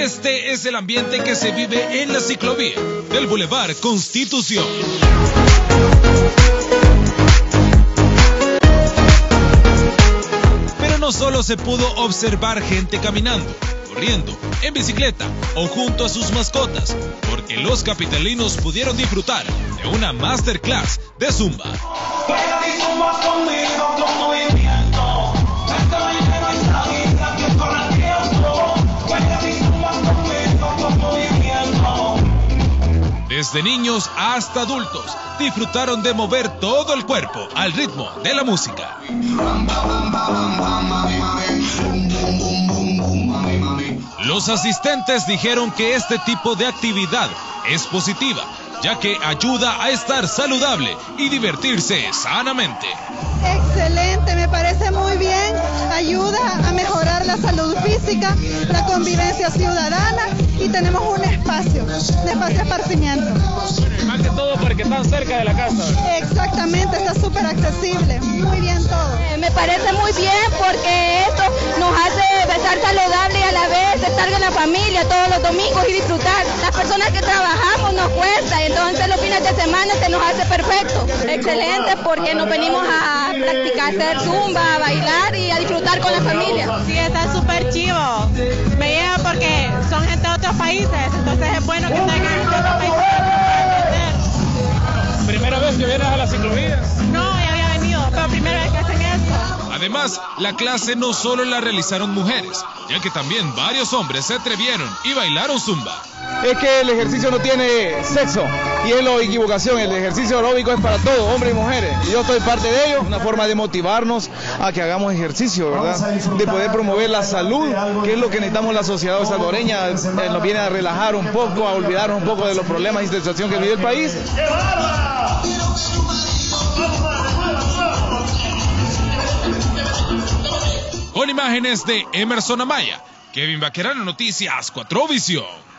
Este es el ambiente que se vive en la ciclovía del Boulevard Constitución. Pero no solo se pudo observar gente caminando, corriendo, en bicicleta o junto a sus mascotas, porque los capitalinos pudieron disfrutar de una masterclass de Zumba. Desde niños hasta adultos disfrutaron de mover todo el cuerpo al ritmo de la música. Los asistentes dijeron que este tipo de actividad es positiva, ya que ayuda a estar saludable y divertirse sanamente. Excelente, me parece muy bien, ayuda a mejorar la salud física, la convivencia ciudadana y tenemos un espacio de esparcimiento. Más que todo porque están cerca de la casa. Exactamente, está súper accesible, muy bien todo. Me parece muy bien porque esto nos hace estar saludable y a la vez estar con la familia todos los domingos y disfrutar. Las personas que trabajamos nos cuesta, entonces los fines de semana se nos hace perfecto. Excelente porque nos venimos a practicar, hacer zumba, a bailar y a disfrutar con la familia. Sí, está súper chivo. Me lleva porque son gente de otros países, entonces es bueno que tengan gente de otros países para aprender. ¿Primera vez que vienes a la ciclovía? No, ya había venido, pero primera vez que hacen esto. Además, la clase no solo la realizaron mujeres, ya que también varios hombres se atrevieron y bailaron zumba. Es que el ejercicio no tiene sexo y es la equivocación, el ejercicio aeróbico es para todos, hombres y mujeres. Y yo soy parte de ello, una forma de motivarnos a que hagamos ejercicio, ¿verdad? De poder promover la salud, que es lo que necesitamos la sociedad salvadoreña, nos viene a relajar un poco, a olvidarnos un poco de los problemas y situación que vive el país. Con imágenes de Emerson Amaya, Kevin Baquerano, Noticias 4 Visión.